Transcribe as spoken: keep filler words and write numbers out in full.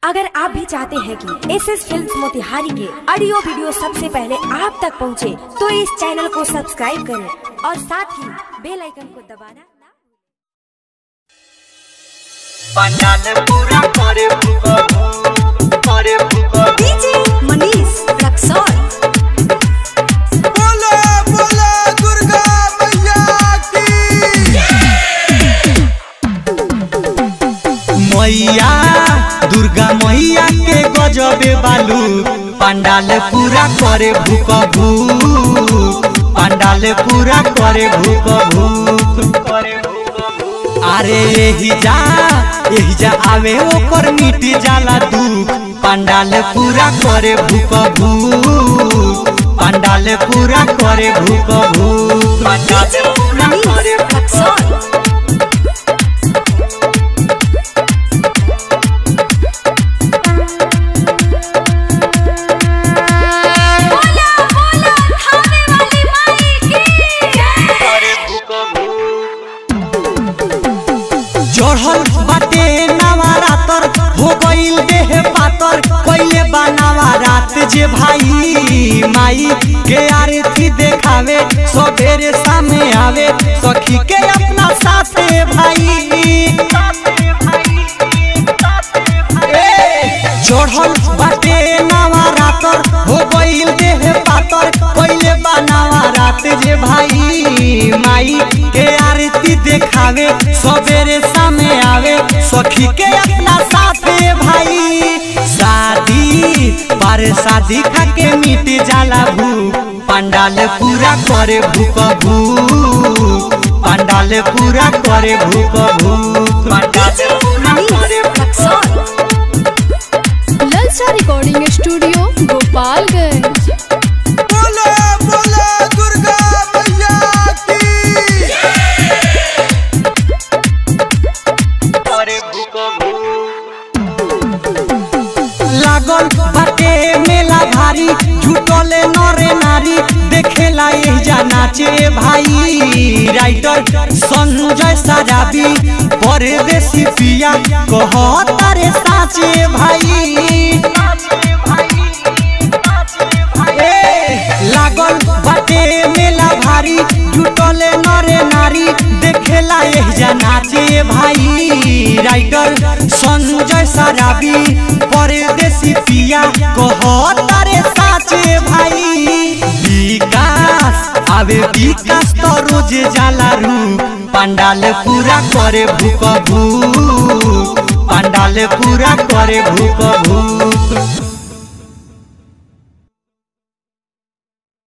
अगर आप भी चाहते हैं कि एस एस फिल्म्स मोतिहारी के ऑडियो वीडियो सबसे पहले आप तक पहुंचे, तो इस चैनल को सब्सक्राइब करें और साथ ही बेल आइकन को दबाना। पंडाल पूरा करे भूखो करे भूखो डीजे मनीष रक्सौल। बोले बोले दुर्गा मैया की मैया दुर्गा मैया के गजबे बालू पंडाल पूरा करे भूख भूख पंडाल पूरा करे भूख भूख अरे यही जा यही जा आवे ओकर मिट जाला दुख पंडाल पूरा करे भूख भूख पंडाल पूरा करे भूख भूख पंडाल पूरा करे भूख चढ़ल बाटे नवरातर हो गईल देह पातर पहले बनावा रात जे भाई माई के आरती देखावे सबेरे सामने आवे सखी के अपना साथे भाई चढ़ल बाटे नवरातर हो गईल देह पातर पहले बनावा रात जे भाई माई के आरती देखावे सबेरे सामने आवे सखी के अपना साथे भाई शादी पर शादी खा के मिट जाला भूख पंडाल पूरा करे भूख भूख पंडाल पूरा करे भूख भूख पंडाल पूरा करे भूख ललचा रिकॉर्डिंग स्टूडियो गोपालगंज। बोले बोले दुर्गा मैया की करे भूख लागल बाटे मेला भारी झूठले नरे नारी देखेला एजा नाचे भाई राइटर संजय सराबी परदेसी पिया कहता रे साचे भाई लागल बाटे मेला भारी झूठले नरे नारी देखेला एजा नाचे भाई राइटर संजय सराबी परदेसी पिया कहता रे साचे भाई विकास आवे विकास तो रोज जाला रूप पंडाल पूरा करे भूख भूख पंडाल पूरा करे भूख भूख